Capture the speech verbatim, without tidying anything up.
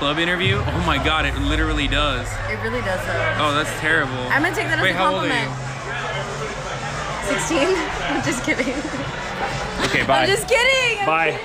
club interview? Oh my god, it literally does. It really does though. Oh, that's terrible. I'm gonna take that Wait, as a how old are compliment. you? sixteen? I'm just kidding. Okay, bye. I'm just kidding. I'm Bye. kidding.